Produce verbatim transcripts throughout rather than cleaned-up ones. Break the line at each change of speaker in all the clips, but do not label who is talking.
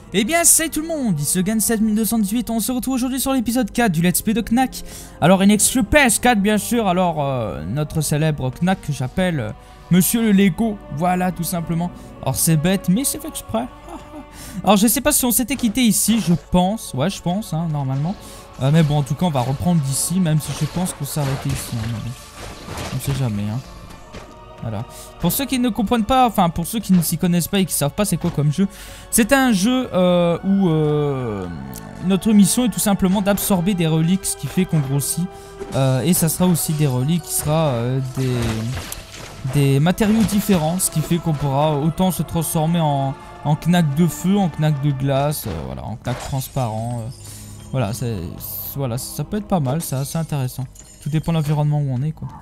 Eh bien salut tout le monde, ici Gan sept mille deux cent dix-huit, on se retrouve aujourd'hui sur l'épisode quatre du Let's Play de Knack. Alors une extra P S quatre bien sûr, alors euh, notre célèbre Knack que j'appelle euh, Monsieur le Lego, voilà tout simplement. Alors c'est bête mais c'est fait exprès. Alors je sais pas si on s'était quitté ici, je pense, ouais je pense hein, normalement. Euh, mais bon en tout cas on va reprendre d'ici, même si je pense qu'on s'est arrêté ici. Hein, on sait jamais hein. Voilà. Pour ceux qui ne comprennent pas, enfin pour ceux qui ne s'y connaissent pas et qui savent pas c'est quoi comme jeu, c'est un jeu euh, où euh, notre mission est tout simplement d'absorber des reliques, ce qui fait qu'on grossit. Euh, et ça sera aussi des reliques qui sera euh, des, des matériaux différents, ce qui fait qu'on pourra autant se transformer en, en knack de feu, en knack de glace, euh, voilà, en knack transparent. Euh, voilà, voilà, ça peut être pas mal, c'est assez intéressant. Tout dépend de l'environnement où on est quoi.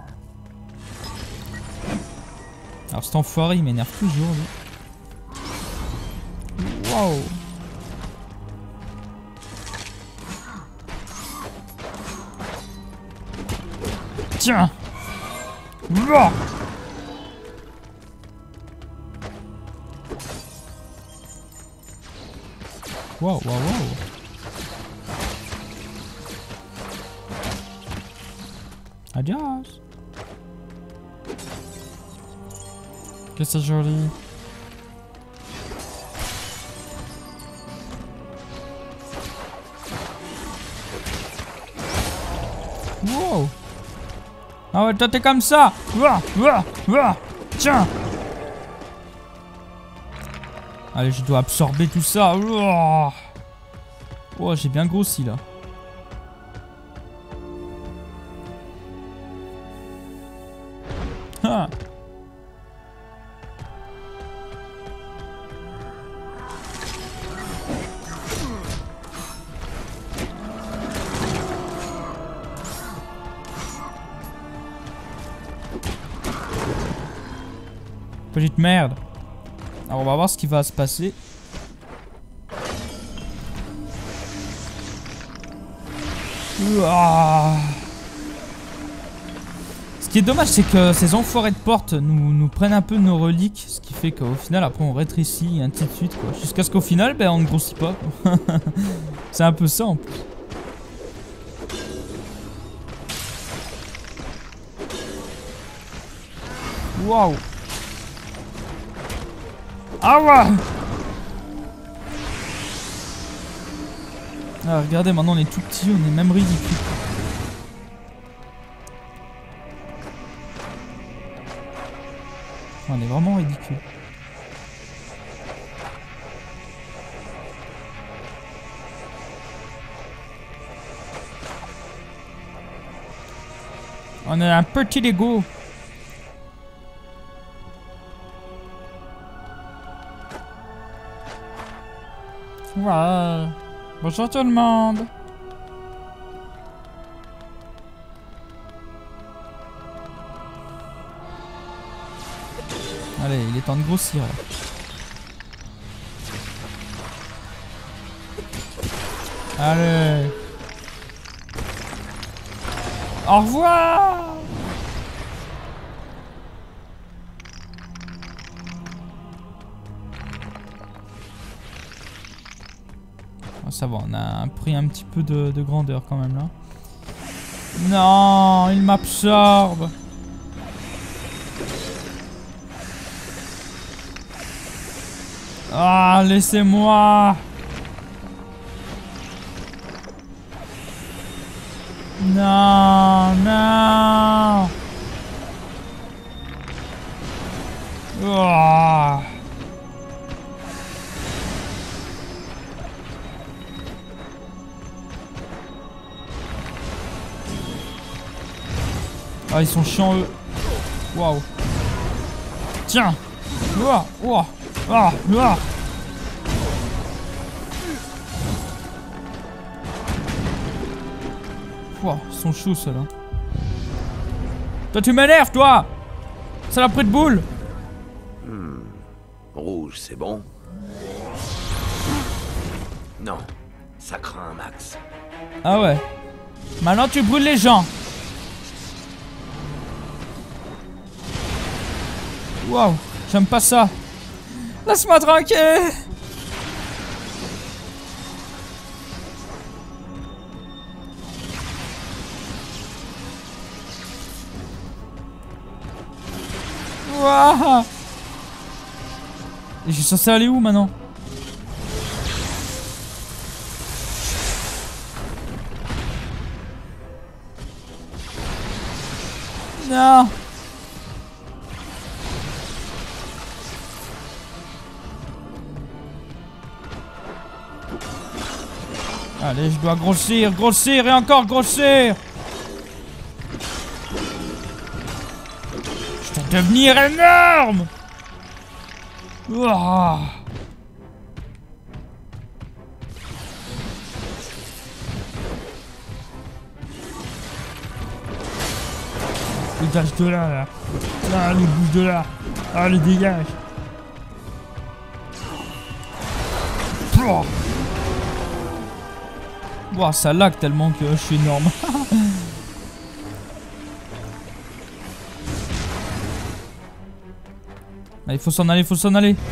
Alors cet enfoiré il m'énerve toujours lui. Wow. Tiens. Wow, wow, wow. Adios. Que c'est joli. Wow. Ah ouais, toi t'es comme ça. Wouah, wouah, wouah. Tiens. Allez, je dois absorber tout ça. Wouah. Oh, j'ai bien grossi là. Ah. Petite merde. Alors on va voir ce qui va se passer. Ouah. Ce qui est dommage c'est que ces enfoirés de porte nous, nous prennent un peu nos reliques. Ce qui fait qu'au final après on rétrécit et ainsi de suite quoi. Jusqu'à ce qu'au final ben, on ne grossit pas. C'est un peu ça en plus. Waouh. Ah ouais. Ah regardez maintenant on est tout petit, on est même ridicule. On est vraiment ridicule. On est un petit Lego. Ouais. Bonjour tout le monde. Allez, il est temps de grossir là. Allez. Au revoir. Ça va, on a pris un petit peu de, de grandeur quand même là. Non, il m'absorbe. Ah, laissez-moi. Non, non. Oh. Ah ils sont chiants eux. Waouh. Tiens. Ouah, ouah, ah, ouah. Ouah, ils sont chauds ceux-là. Toi tu m'énerves toi. Ça l'a pris de boule.
Hmm. Rouge c'est bon. Non. Ça craint un max.
Ah ouais. Maintenant tu brûles les gens. Waouh, j'aime pas ça. Laisse-moi tranquille. Ouah. Et je suis censé aller où maintenant? Non. Allez, je dois grossir, grossir et encore grossir. Je dois devenir énorme. Ouah. Dégage de là, là. Allez, bouge de là. Allez, dégage. Oh. Wow, ça lag tellement que je suis énorme. Ah, il faut s'en aller, il faut s'en aller.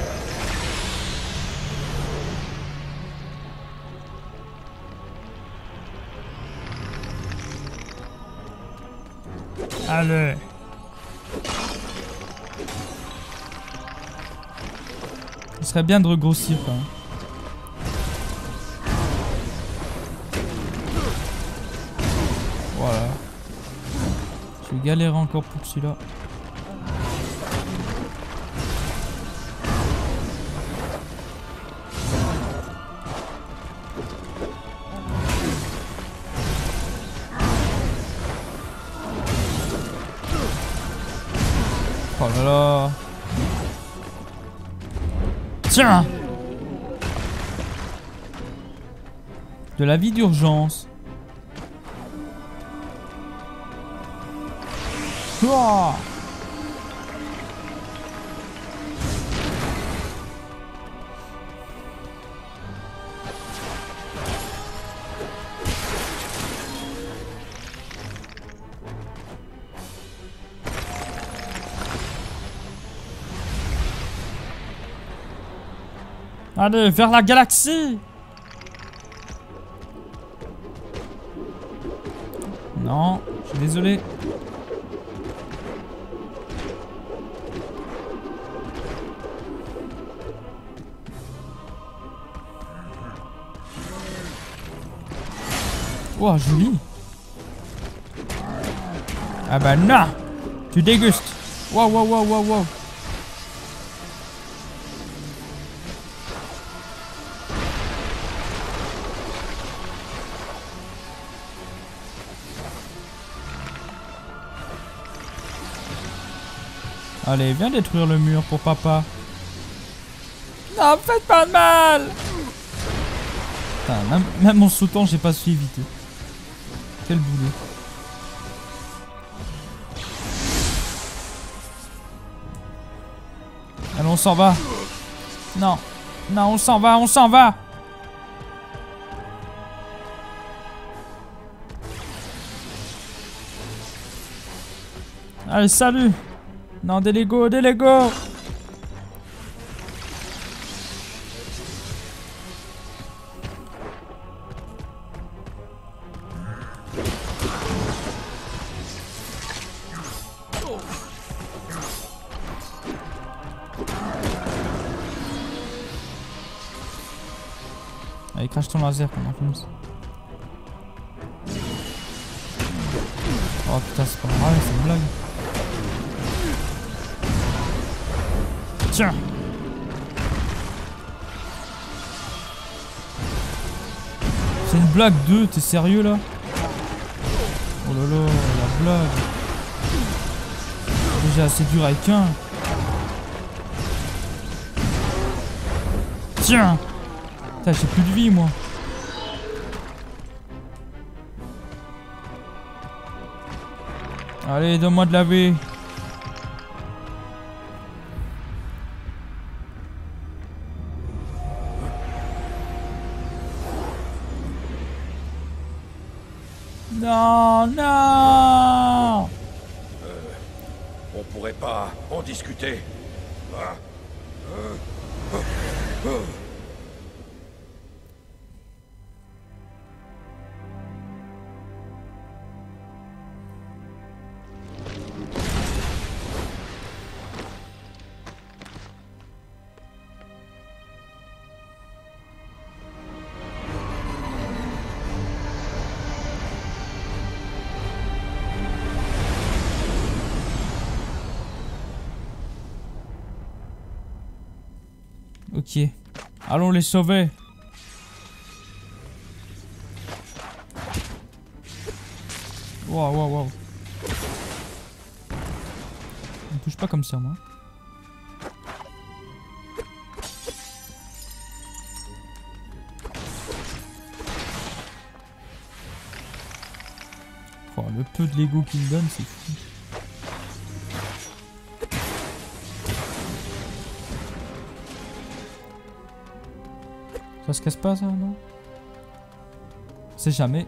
Allez. Il serait bien de regrossir quand même. Voilà. Je vais galérer encore pour celui-là. Oh là là. Tiens. De la vie d'urgence. Oh. Allez, vers la galaxie! Non, je suis désolé. Wow, joli! Ah bah non! Tu dégustes! Wow, wow, wow, wow, wow! Allez, viens détruire le mur pour papa. Non, faites pas de mal. Putain, même, même en sautant, j'ai pas su éviter. Quel boulot. Allez, on s'en va. Non. Non, on s'en va, on s'en va. Allez, salut. Non, des Lego, des Lego. Allez, crache ton laser pendant qu'on filme. Oh putain, c'est pas grave, c'est une blague. Tiens. C'est une blague deux, t'es sérieux là? Oh là là, la blague. C'est déjà assez dur avec un. Tiens. Putain, j'ai plus de vie moi. Allez, donne-moi de la vie. Non, non.
Euh, on pourrait pas en discuter. Ah. Euh, euh, euh.
Ok. Allons les sauver. Waouh, waouh, waouh. On touche pas comme ça, moi. Oh, le peu de Lego qu'il me donne, c'est fou. Ça se casse pas, ça, non? On sait jamais.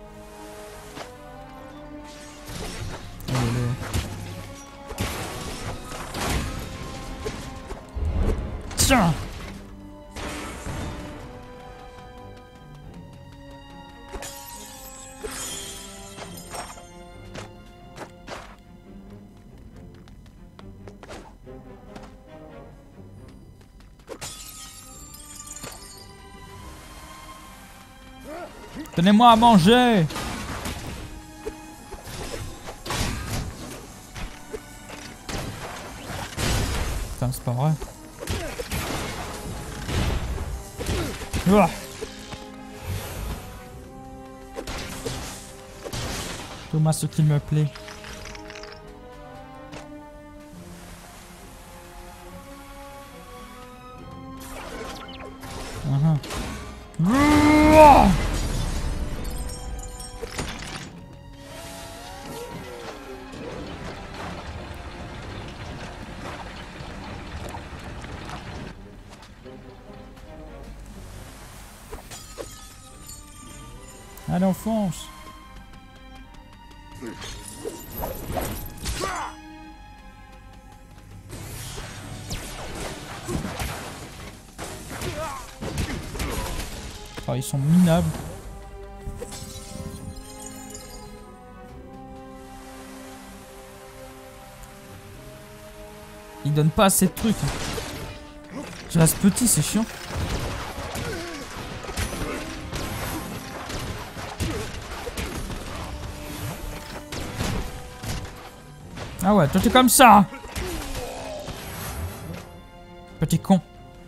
Oh, là. Tiens! Donnez-moi à manger! Putain, c'est pas vrai. Ouah. Donne-moi ce qui me plaît. Uh-huh. Ouah. Allez, on fonce. Oh, ils sont minables. Ils donnent pas assez de trucs. Je reste petit, c'est chiant. Ah ouais, toi t'es comme ça. Petit con.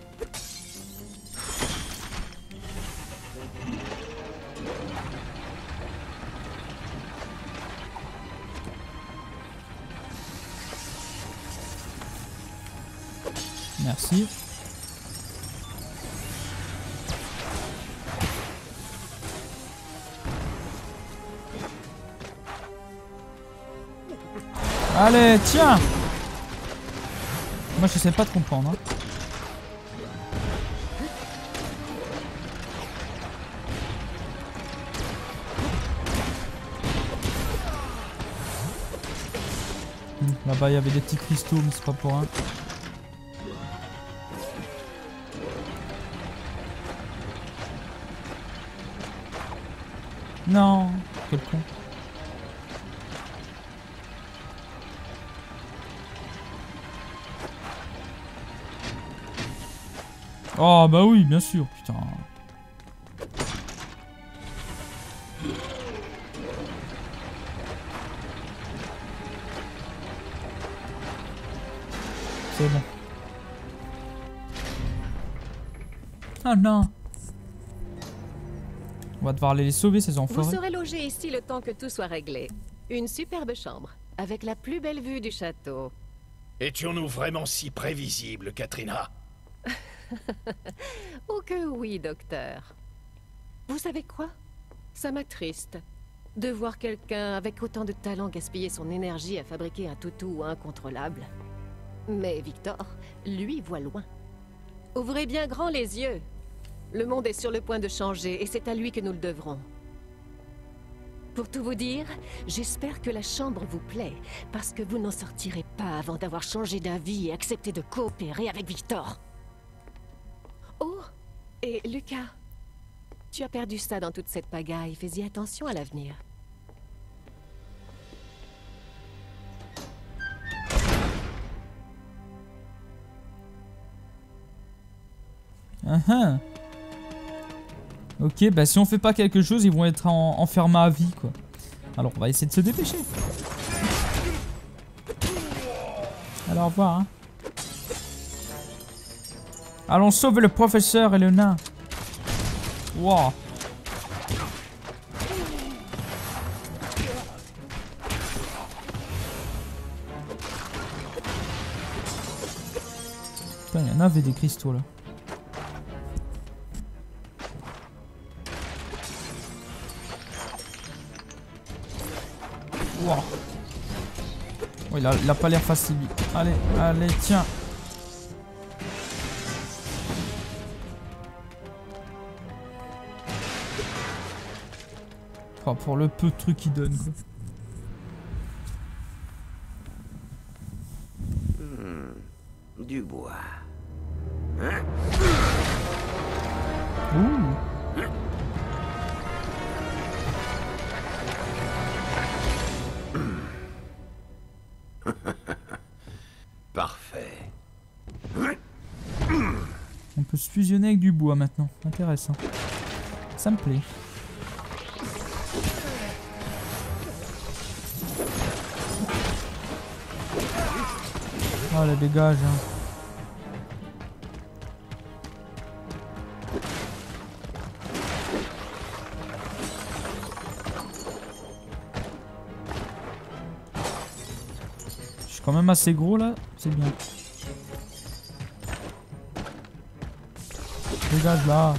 Merci. Allez, tiens! Moi, je sais pas de comprendre. Hein. Hum, Là-bas, il y avait des petits cristaux, mais c'est pas pour un. Non, quel con. Oh bah oui, bien sûr, putain. C'est bon. Oh non. On va devoir aller les sauver, ces enfoirés.
Vous serez logé ici le temps que tout soit réglé. Une superbe chambre, avec la plus belle vue du château.
Étions-nous vraiment si prévisibles, Katrina?
Oh que oui, docteur. Vous savez quoi? Ça m'attriste de voir quelqu'un avec autant de talent gaspiller son énergie à fabriquer un toutou incontrôlable. Mais Victor, lui, voit loin. Ouvrez bien grand les yeux. Le monde est sur le point de changer et c'est à lui que nous le devrons. Pour tout vous dire, j'espère que la chambre vous plaît, parce que vous n'en sortirez pas avant d'avoir changé d'avis et accepté de coopérer avec Victor. Oh, et Lucas, tu as perdu ça dans toute cette pagaille, fais-y attention à l'avenir.
Uh-huh. Ok, bah si on fait pas quelque chose, ils vont être en, enfermés à vie, quoi. Alors, on va essayer de se dépêcher. Allez, au revoir, hein. Allons sauver le professeur et le nain. Wow. Putain, il y en avait des cristaux là. Wow. Oh, il a, il a pas l'air facile. Allez, allez, tiens. Oh, pour le peu de trucs qu'il donne, quoi.
Hmm, du bois.
Ouh.
Parfait.
On peut se fusionner avec du bois maintenant. Intéressant. Ça me plaît. Oh, le dégage. Hein. Je suis quand même assez gros là. C'est bien. Dégage là.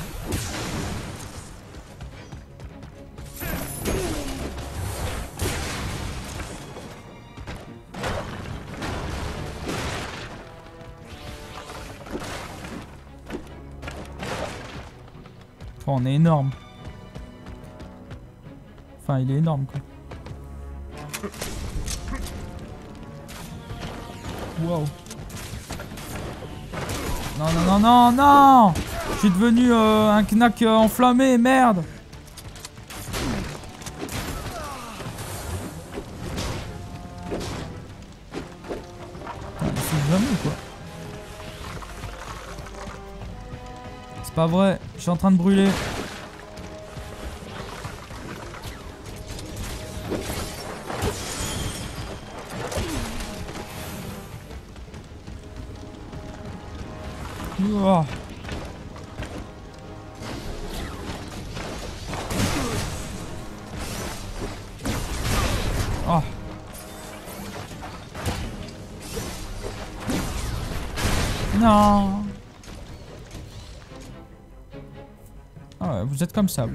Oh, on est énorme. Enfin, il est énorme quoi. Wow. Non, non, non, non, non. Je suis devenu euh, un knack euh, enflammé, merde. C'est jamais quoi. C'est pas vrai, je suis en train de brûler. Oh. Oh. Non. Ah ouais, vous êtes comme ça, vous.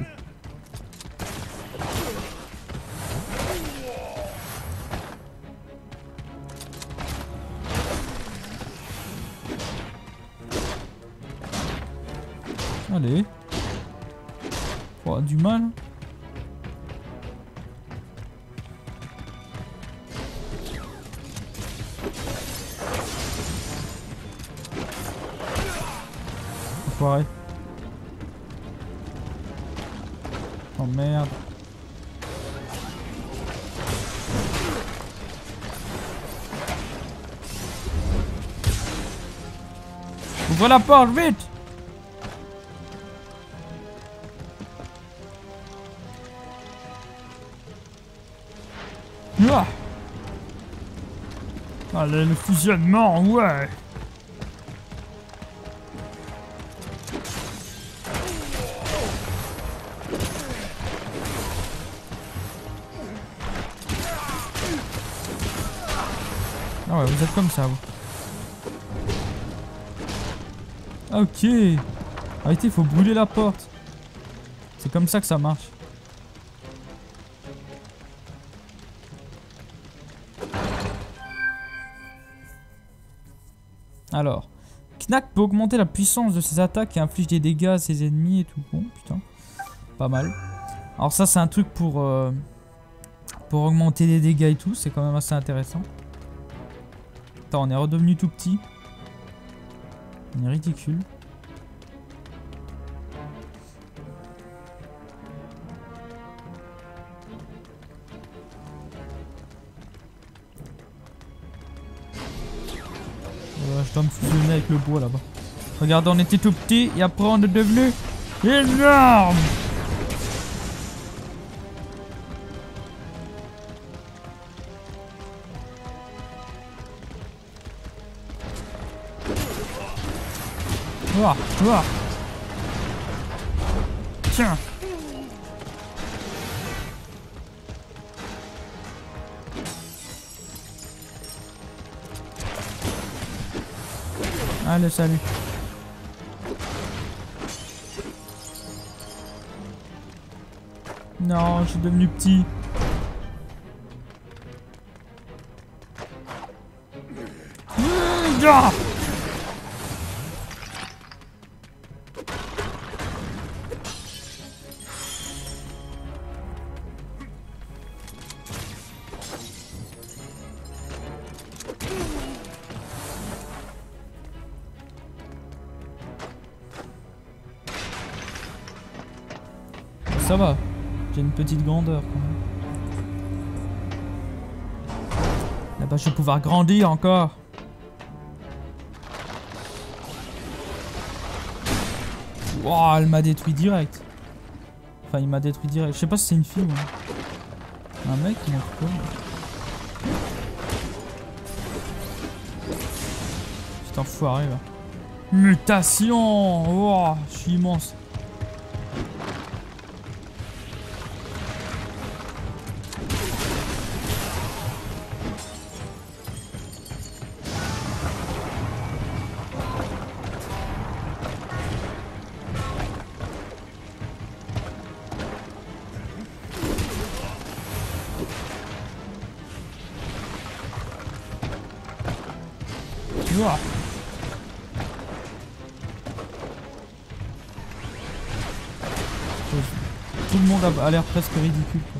Allez. Oh, du mal. Enfoiré. Oh merde. Ouvre la porte, vite! Ah. Allez, le fusionnement, ouais. Ah ouais, vous êtes comme ça, vous. Ok. Arrêtez, il faut brûler la porte. C'est comme ça que ça marche. Alors, Knack peut augmenter la puissance de ses attaques et inflige des dégâts à ses ennemis et tout. Bon, putain, pas mal. Alors ça, c'est un truc pour, euh, pour augmenter les dégâts et tout. C'est quand même assez intéressant. Attends, on est redevenu tout petit. On est ridicule. Je dois me fusionner avec le bois là-bas. Regardez, on était tout petit et après on est devenu énorme. Ouah, ouah. Tiens. Allez, salut. Non, je suis devenu petit. Mmh, ah. Ça va, j'ai une petite grandeur quand même. Là-bas, je vais pouvoir grandir encore. Wow, elle m'a détruit direct. Enfin, il m'a détruit direct. Je sais pas si c'est une fille ou un, un mec, mais en tout cas. Putain, enfoiré là. Mutation! Wow, je suis immense. Ouah. Tout le monde a, a l'air presque ridicule quoi.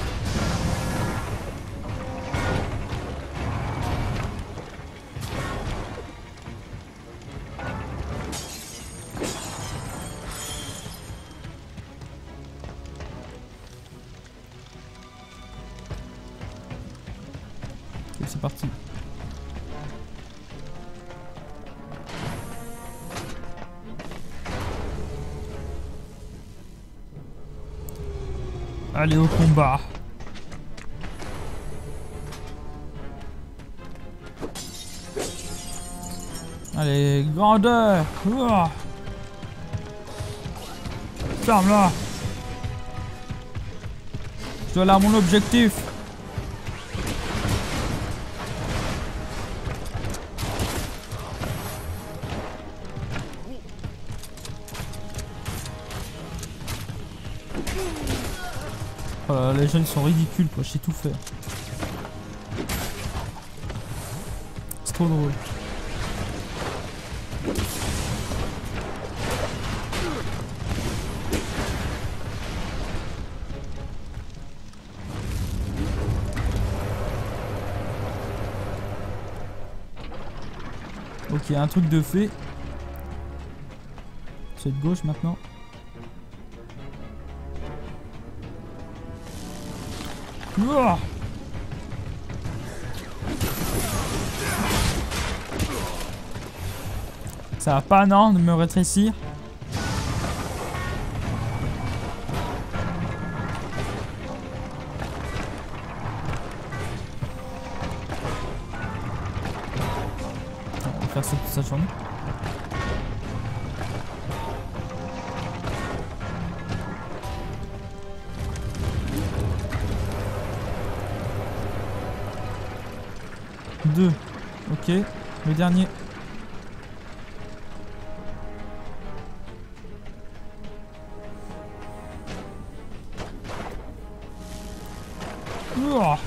Ok, c'est parti. Allez au combat. Allez, grandeur. Ouah. Ferme-la. Je dois aller à mon objectif. Oh là, les jeunes sont ridicules quoi, je sais tout faire. C'est trop drôle. Ok, un truc de fait. C'est de gauche maintenant. Ouah. Ça va pas non de me rétrécir. On va faire ça toute sa journée. Deux. Ok. Le dernier. Ouah.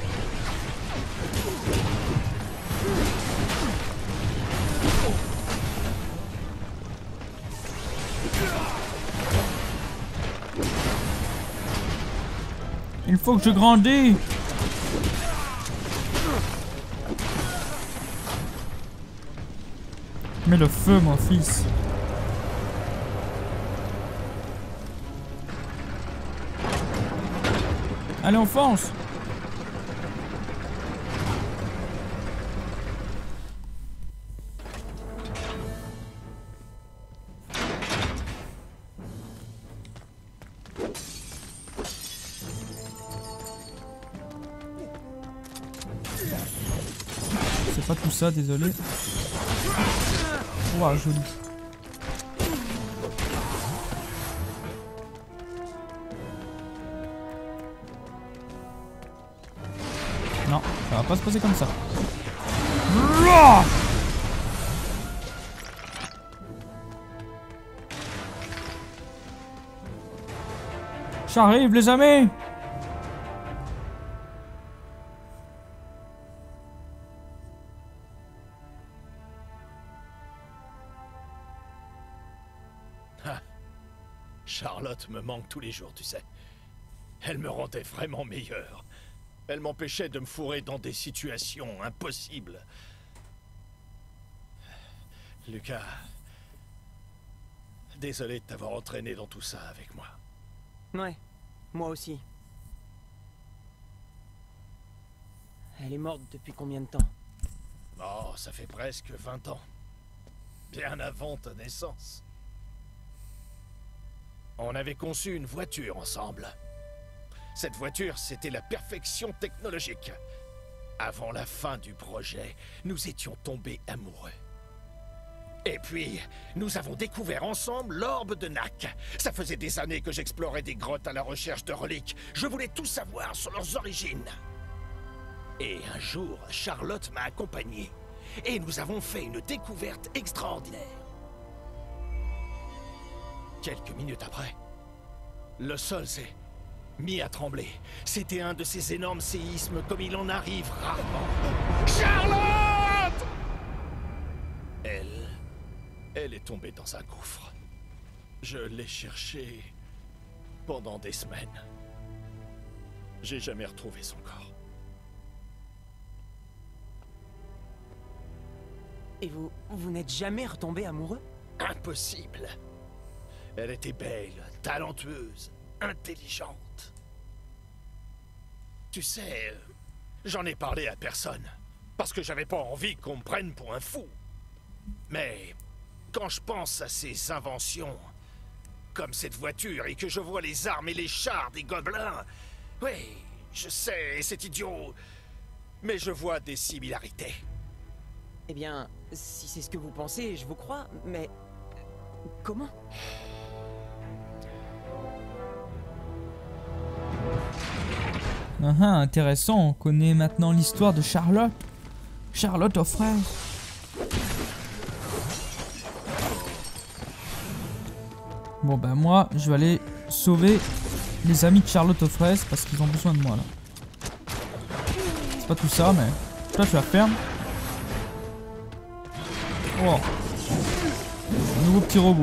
Il faut que je grandisse. Mets le feu, mon fils. Allez, on fonce. C'est pas tout ça, désolé. Ouah, joli. Ça va pas se passer comme ça. Ouah. J'arrive les amis.
Charlotte me manque tous les jours, tu sais. Elle me rendait vraiment meilleur. Elle m'empêchait de me fourrer dans des situations impossibles. Lucas, désolé de t'avoir entraîné dans tout ça avec moi.
Ouais, moi aussi. Elle est morte depuis combien de temps?
Oh, ça fait presque vingt ans. Bien avant ta naissance. On avait conçu une voiture ensemble. Cette voiture, c'était la perfection technologique. Avant la fin du projet, nous étions tombés amoureux. Et puis, nous avons découvert ensemble l'orbe de Nak. Ça faisait des années que j'explorais des grottes à la recherche de reliques. Je voulais tout savoir sur leurs origines. Et un jour, Charlotte m'a accompagné. Et nous avons fait une découverte extraordinaire. Quelques minutes après, le sol s'est mis à trembler. C'était un de ces énormes séismes comme il en arrive rarement. Charlotte! Elle... Elle est tombée dans un gouffre. Je l'ai cherchée pendant des semaines. J'ai jamais retrouvé son corps.
Et vous... vous n'êtes jamais retombé amoureux?
Impossible. Elle était belle, talentueuse, intelligente. Tu sais, j'en ai parlé à personne, parce que j'avais pas envie qu'on me prenne pour un fou. Mais quand je pense à ses inventions, comme cette voiture, et que je vois les armes et les chars des gobelins, oui, je sais, c'est idiot, mais je vois des similarités.
Eh bien, si c'est ce que vous pensez, je vous crois, mais... comment?
Ah ah, intéressant, on connaît maintenant l'histoire de Charlotte. Charlotte aux fraises. Bon bah moi, je vais aller sauver les amis de Charlotte aux fraises parce qu'ils ont besoin de moi là. C'est pas tout ça, mais... Toi tu la fermes. Oh. Nouveau petit robot.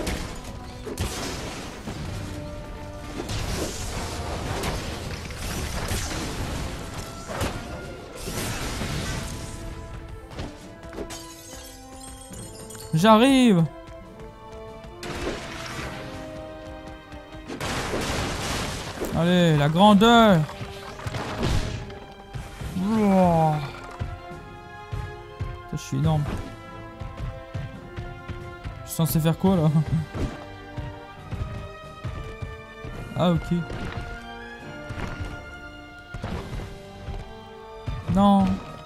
J'arrive. Allez, la grandeur. Oh. Ça, je suis énorme. Je suis censé faire quoi là? Ah ok. Non.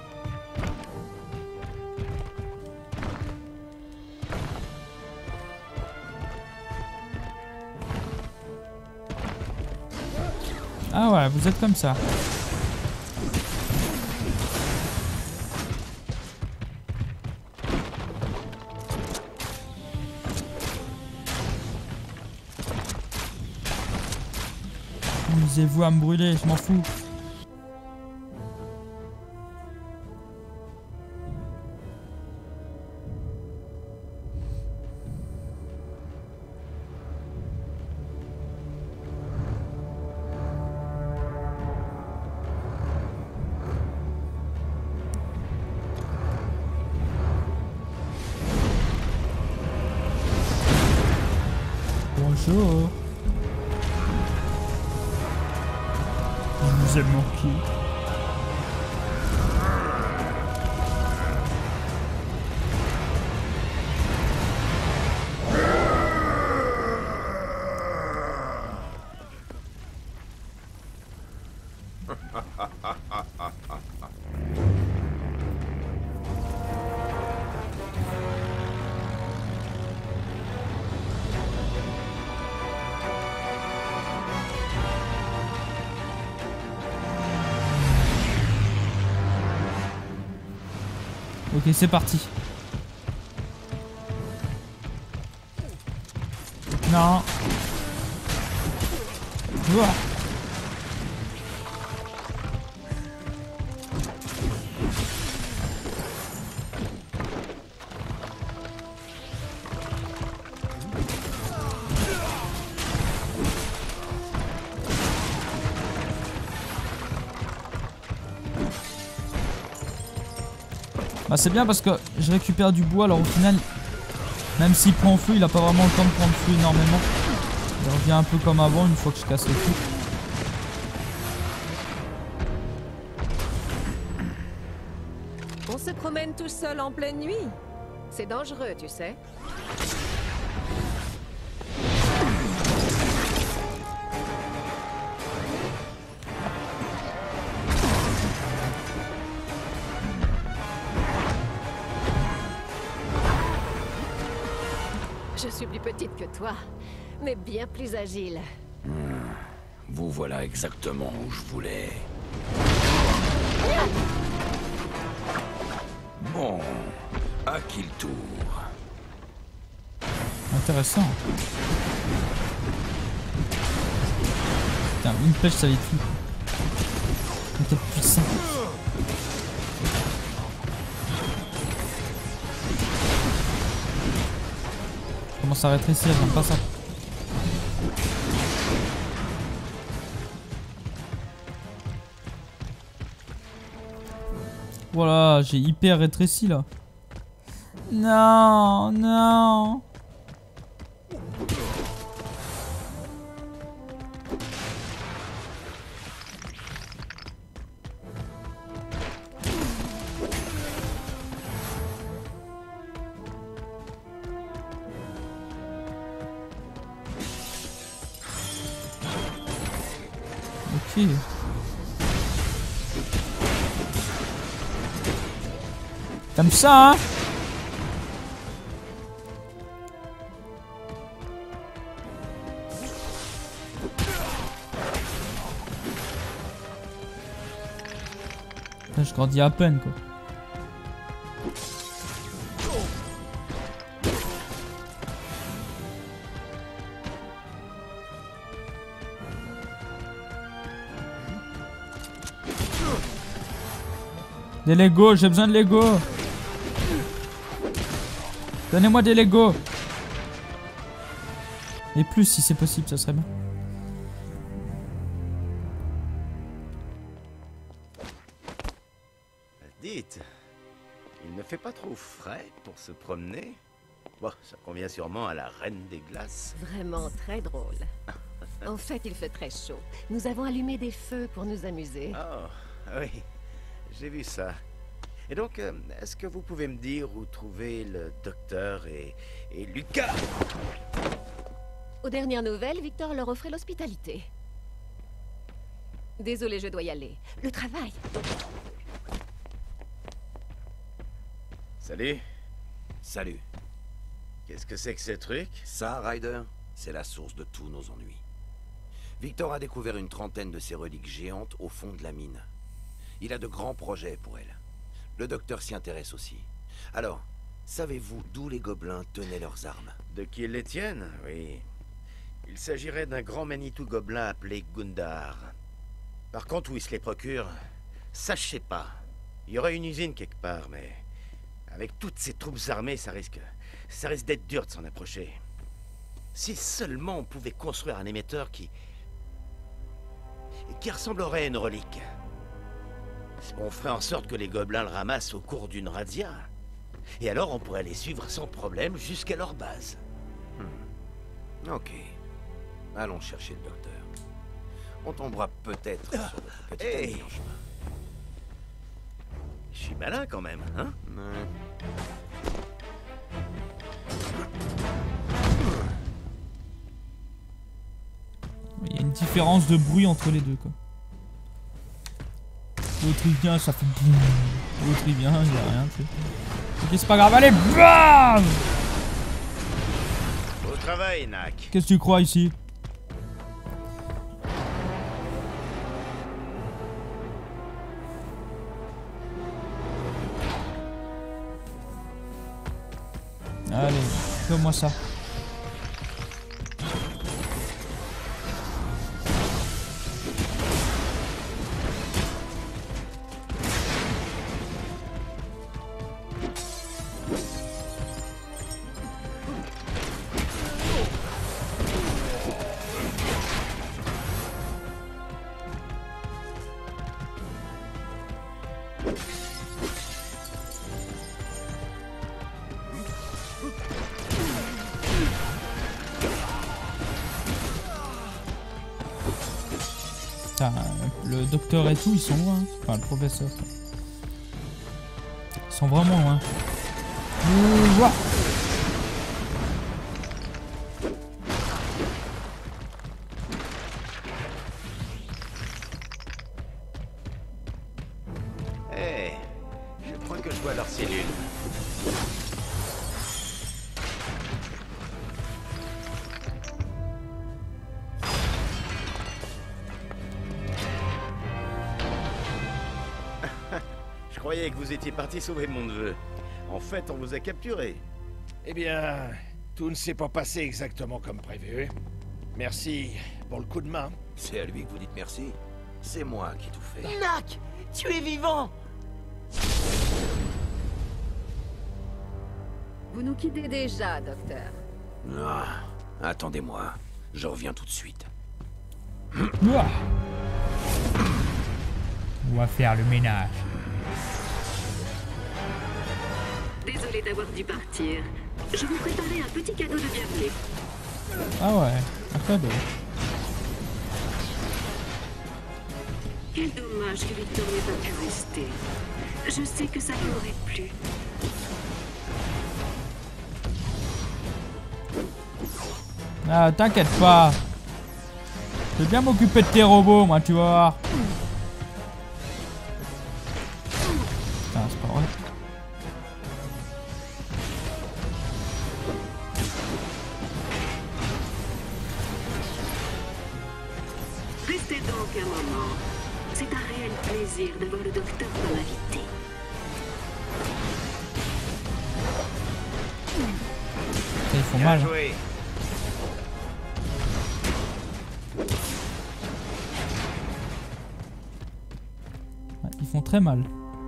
Ah ouais, vous êtes comme ça. Amusez-vous à me brûler, je m'en fous. Bonjour. Je vous ai manqué. Ok, c'est parti. Non. Ouah. Bah c'est bien parce que je récupère du bois, alors au final, même s'il prend feu, il a pas vraiment le temps de prendre feu énormément. Il revient un peu comme avant une fois que je casse le truc.
On se promène tout seul en pleine nuit. C'est dangereux, tu sais. Je suis plus petite que toi, mais bien plus agile.
Hmm. Vous voilà exactement où je voulais. Bon, à qui le tour?
Intéressant. Putain, une pêche ça les tue. Mais quelle puissance. Je commence à rétrécir, j'aime pas ça. Voilà, j'ai hyper rétréci là. Non, non. Ok. Comme ça, hein? Putain, je grandis à peine, quoi. Des Lego, j'ai besoin de Lego. Donnez-moi des Lego. Et plus si c'est possible, ça serait bien.
Dites, il ne fait pas trop frais pour se promener? Bon, ça convient sûrement à la reine des glaces.
Vraiment très drôle. En fait, il fait très chaud. Nous avons allumé des feux pour nous amuser.
Oh, oui, j'ai vu ça. Et donc, euh, est-ce que vous pouvez me dire où trouver le docteur et, et Lucas?
Aux dernières nouvelles, Victor leur offrait l'hospitalité. Désolé, je dois y aller. Le travail.
Salut.
Salut.
Qu'est-ce que c'est que ce truc?
Ça, Ryder, c'est la source de tous nos ennuis. Victor a découvert une trentaine de ces reliques géantes au fond de la mine. Il a de grands projets pour elle. Le docteur s'y intéresse aussi. Alors, savez-vous d'où les gobelins tenaient leurs armes?
De qui ils les tiennent? Oui. Il s'agirait d'un grand Manitou gobelin appelé Gundar. Par contre, où il se les procure, ça je sais pas. Il y aurait une usine quelque part, mais... avec toutes ces troupes armées, ça risque... ça risque d'être dur de s'en approcher. Si seulement on pouvait construire un émetteur qui... qui ressemblerait à une relique. On ferait en sorte que les gobelins le ramassent au cours d'une razzia. Et alors on pourrait les suivre sans problème jusqu'à leur base.
Hmm. Ok. Allons chercher le docteur. On tombera peut-être sur notre petit
hey.
ami en chemin.
Je suis malin quand même, hein?
Ouais.
Il y a une différence de bruit entre les deux, quoi. L'autre il vient, ça fait boum. L'autre il vient, il y a rien, tu sais. Ok, c'est pas grave, allez, bam!
Au travail, Nak.
Qu'est-ce que tu crois ici? Allez, donne-moi ça. Putain, le docteur et tout, ils sont loin. Enfin, le professeur. Ils sont vraiment loin. Ouah.
Hé, je crois que je vois leur cellule. Je croyais que vous étiez parti sauver mon neveu. En fait, on vous a capturé.
Eh bien, tout ne s'est pas passé exactement comme prévu. Merci pour le coup de main.
C'est à lui que vous dites merci. C'est moi qui tout fais.
Knack, tu es vivant!
Vous nous quittez déjà, docteur.
Ah, attendez-moi. Je reviens tout de suite.
Ouah. On va faire le ménage.
Désolé d'avoir dû partir. Je vous préparais un petit cadeau de bienvenue.
Ah ouais, un cadeau.
Quel dommage que Victor n'ait pas pu rester. Je sais que ça lui aurait plu.
Ah, t'inquiète pas. Je vais bien m'occuper de tes robots, moi, tu vas voir. Putain, c'est pas vrai.
Restez donc un moment. C'est un réel plaisir de voir le docteur comme invité.
Ils font
Bien
mal.
joué.
Ouais, ils font très mal.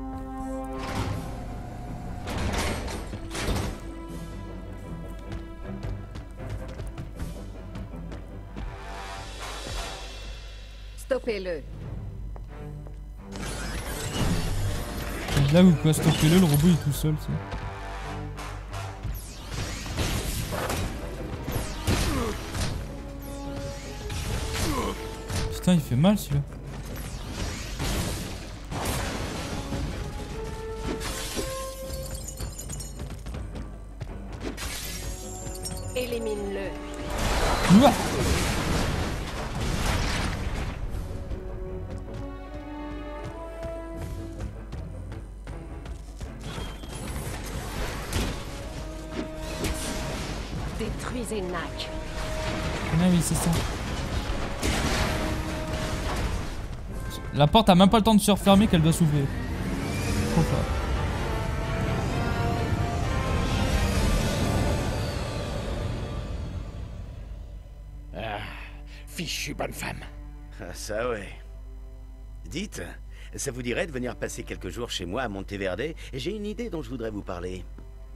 Stoppez-le.
Là où quoi, stoppez-le, le robot il est tout seul, tu sais. Putain, il fait mal celui-là.
Élimine-le.
Ouah.
Détruisez Knack.
Ah oui, c'est ça. La porte a même pas le temps de se refermer qu'elle doit s'ouvrir. Trop fort.
Ah, fichue bonne femme.
Ah, ça ouais. Dites, ça vous dirait de venir passer quelques jours chez moi à Monteverde? J'ai une idée dont je voudrais vous parler.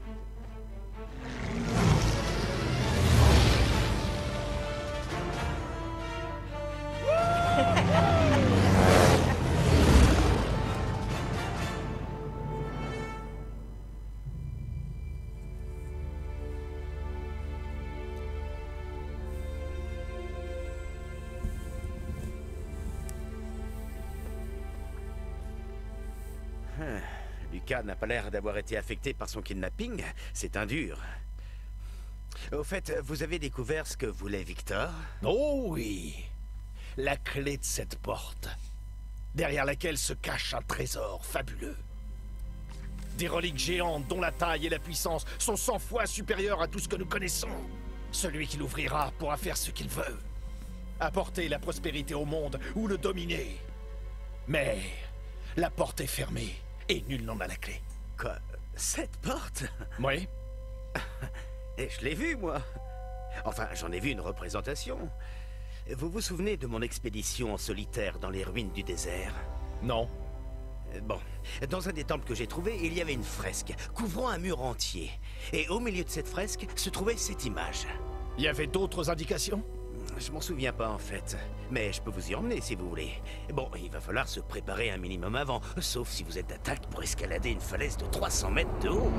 Lucas n'a pas l'air d'avoir été affecté par son kidnapping. C'est un dur. Au fait, vous avez découvert ce que voulait Victor?
Oh oui, la clé de cette porte, derrière laquelle se cache un trésor fabuleux. Des reliques géantes dont la taille et la puissance sont cent fois supérieures à tout ce que nous connaissons. Celui qui l'ouvrira pourra faire ce qu'il veut. Apporter la prospérité au monde ou le dominer. Mais la porte est fermée et nul n'en a la clé.
Quoi? Cette porte?
Oui,
Et je l'ai vu, moi. Enfin, j'en ai vu une représentation. Vous vous souvenez de mon expédition en solitaire dans les ruines du désert?
Non.
Bon, dans un des temples que j'ai trouvé, il y avait une fresque couvrant un mur entier. Et au milieu de cette fresque se trouvait cette image.
Il y avait d'autres indications?
Je m'en souviens pas en fait, mais je peux vous y emmener si vous voulez. Bon, il va falloir se préparer un minimum avant, sauf si vous êtes d'attaque pour escalader une falaise de trois cents mètres de haut.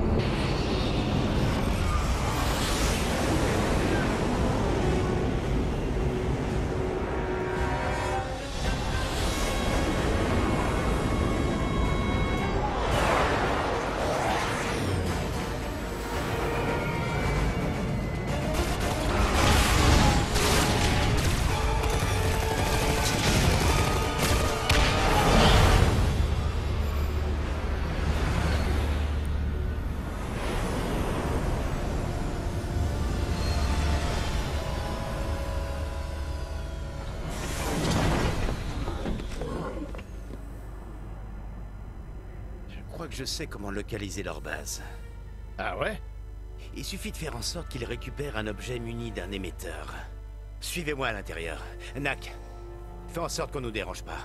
Je crois que je sais comment localiser leur base.
Ah ouais?
Il suffit de faire en sorte qu'ils récupèrent un objet muni d'un émetteur. Suivez-moi à l'intérieur. Nak, fais en sorte qu'on nous dérange pas.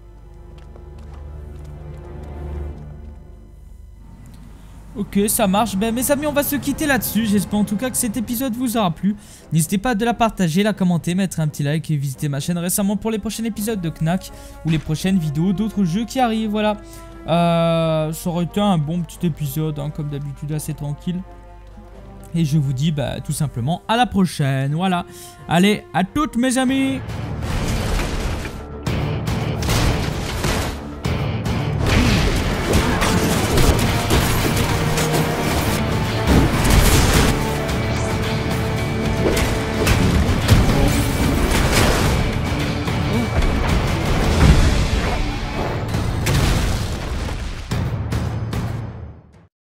Ok, ça marche. Ben, mes amis, on va se quitter là-dessus. J'espère en tout cas que cet épisode vous aura plu. N'hésitez pas à de la partager, la commenter, mettre un petit like et visiter ma chaîne récemment pour les prochains épisodes de Knack ou les prochaines vidéos d'autres jeux qui arrivent. Voilà. Euh, ça aurait été un bon petit épisode, hein, comme d'habitude, assez tranquille. Et je vous dis bah, tout simplement à la prochaine. Voilà. Allez, à toutes mes amis.